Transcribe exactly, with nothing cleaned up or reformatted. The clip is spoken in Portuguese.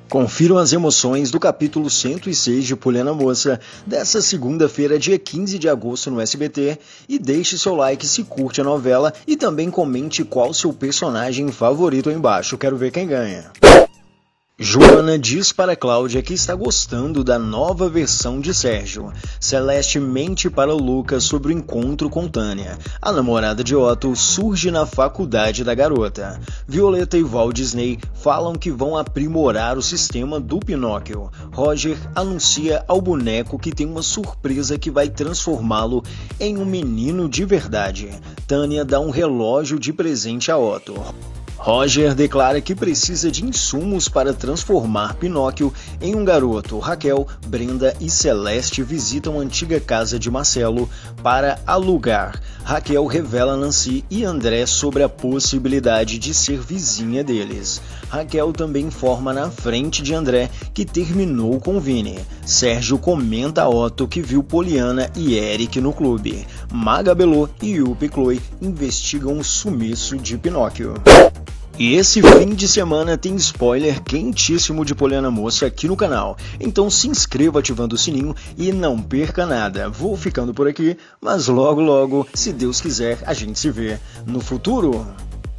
Confiram as emoções do capítulo cento e seis de Poliana Moça, dessa segunda-feira, dia quinze de agosto no S B T, e deixe seu like se curte a novela e também comente qual seu personagem favorito aí embaixo, quero ver quem ganha. Joana diz para Cláudia que está gostando da nova versão de Sérgio. Celeste mente para Lucas sobre o encontro com Tânia. A namorada de Otto surge na faculdade da garota. Violeta e Walt Disney falam que vão aprimorar o sistema do Pinóquio. Roger anuncia ao boneco que tem uma surpresa que vai transformá-lo em um menino de verdade. Tânia dá um relógio de presente a Otto. Roger declara que precisa de insumos para transformar Pinóquio em um garoto. Raquel, Brenda e Celeste visitam a antiga casa de Marcelo para alugar. Raquel revela a Nancy e André sobre a possibilidade de ser vizinha deles. Raquel também informa na frente de André que terminou com Vini. Sérgio comenta a Otto que viu Poliana e Eric no clube. Maga Belô e Yuppie Chloe investigam o sumiço de Pinóquio. E esse fim de semana tem spoiler quentíssimo de Poliana Moça aqui no canal. Então se inscreva ativando o sininho e não perca nada. Vou ficando por aqui, mas logo logo, se Deus quiser, a gente se vê no futuro.